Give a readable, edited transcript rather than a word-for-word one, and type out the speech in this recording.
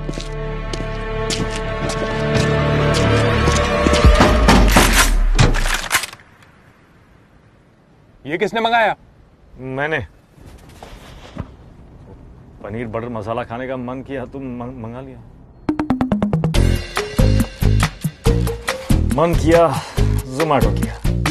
ये किसने मंगाया? मैंने। पनीर बटर मसाला खाने का मन किया तो मंगा लिया। मन किया जोमैटो किया।